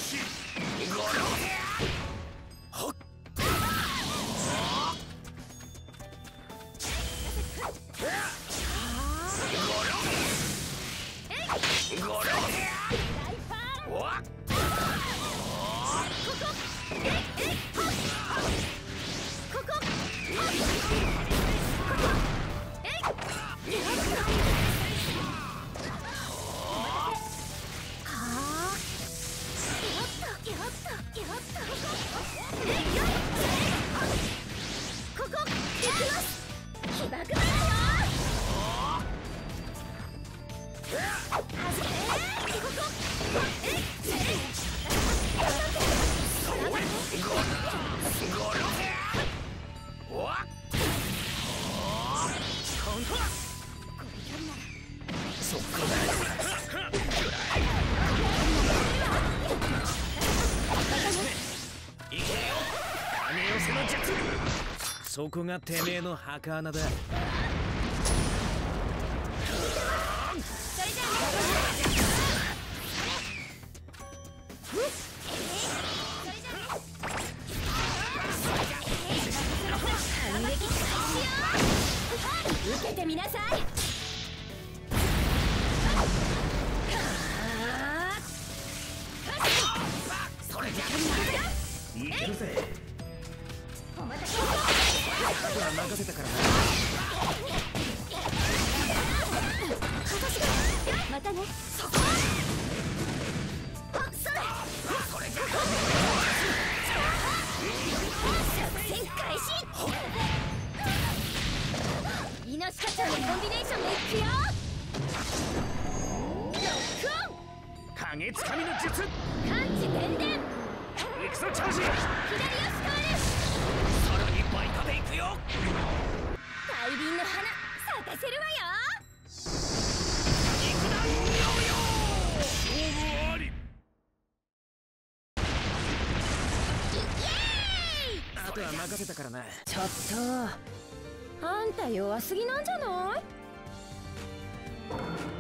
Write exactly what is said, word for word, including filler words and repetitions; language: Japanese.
そこがてめえの墓穴だ。 受けてみなさい。 それじゃいけるぜ。あとは任せたからな。 またね。そこ。それ。それじゃ。作戦開始。イノシカちゃんのコンビネーションでいくよ。ロックオン。 影つかみの術。 感知伝伝。 行くぞチャージ。 左足変わる。 さらに倍加でいくよ。 大輪の花咲かせるわよ。 肉弾よよ。勝負あり。 イエーイ。 あとは任せたからな。 ちょっとあんた弱すぎなんじゃない？